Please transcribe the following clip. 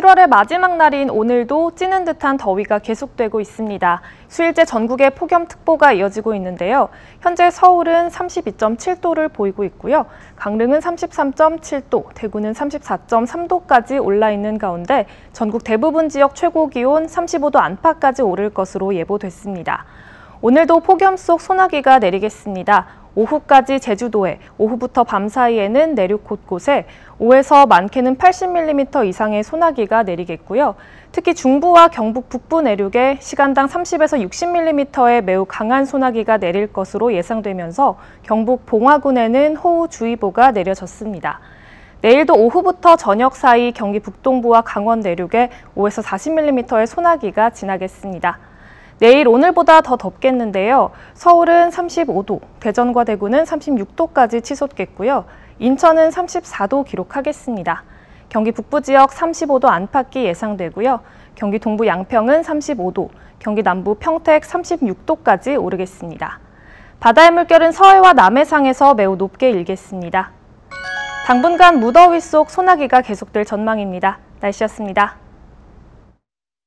8월의 마지막 날인 오늘도 찌는 듯한 더위가 계속되고 있습니다. 수일째 전국에 폭염특보가 이어지고 있는데요. 현재 서울은 32.7도를 보이고 있고요. 강릉은 33.7도, 대구는 34.3도까지 올라 있는 가운데 전국 대부분 지역 최고 기온 35도 안팎까지 오를 것으로 예보됐습니다. 오늘도 폭염 속 소나기가 내리겠습니다. 오후까지 제주도에, 오후부터 밤 사이에는 내륙 곳곳에 5에서 많게는 80mm 이상의 소나기가 내리겠고요. 특히 중부와 경북 북부 내륙에 시간당 30에서 60mm의 매우 강한 소나기가 내릴 것으로 예상되면서 경북 봉화군에는 호우주의보가 내려졌습니다. 내일도 오후부터 저녁 사이 경기 북동부와 강원 내륙에 5에서 40mm의 소나기가 지나겠습니다. 내일 오늘보다 더 덥겠는데요. 서울은 35도, 대전과 대구는 36도까지 치솟겠고요. 인천은 34도 기록하겠습니다. 경기 북부 지역 35도 안팎이 예상되고요. 경기 동부 양평은 35도, 경기 남부 평택 36도까지 오르겠습니다. 바다의 물결은 서해와 남해상에서 매우 높게 일겠습니다. 당분간 무더위 속 소나기가 계속될 전망입니다. 날씨였습니다.